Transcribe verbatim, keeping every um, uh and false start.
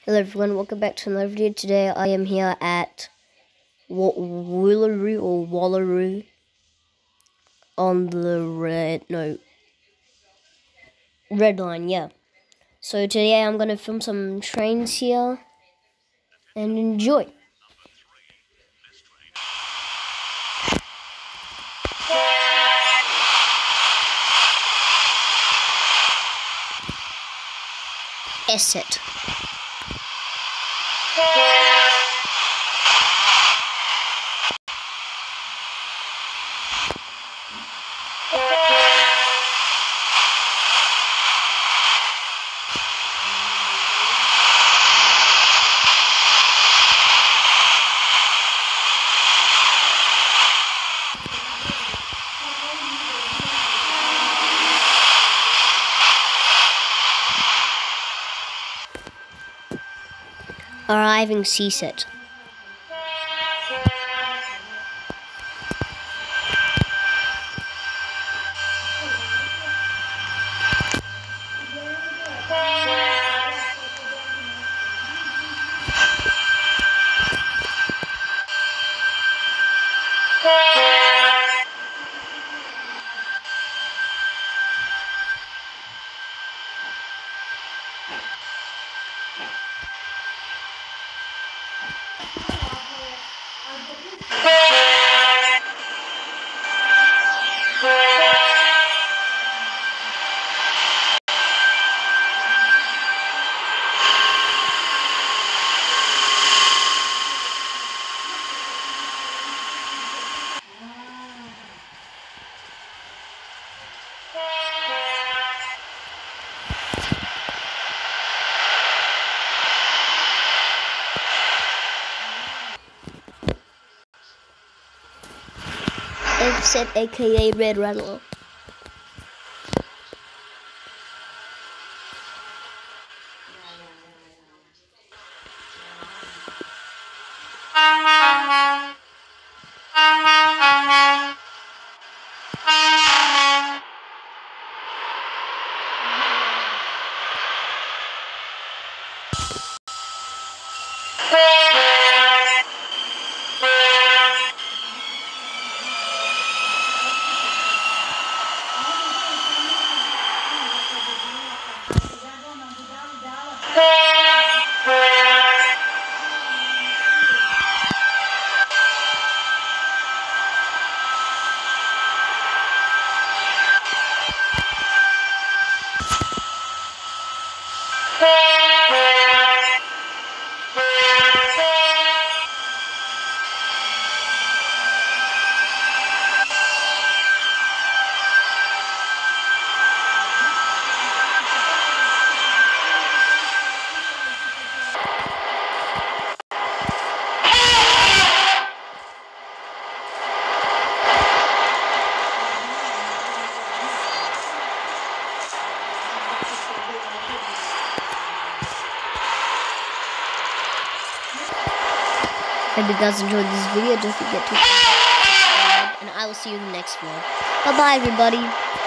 Hello everyone, welcome back to another video. Today I am here at Wooleroo or Wooleroo on the red, no, red line, yeah. So today I'm going to film some trains here and enjoy. Asset. Arriving C set. F set aka Red Rattler. If you guys enjoyed this video, don't forget to subscribe, and I will see you in the next vlog. Bye bye everybody.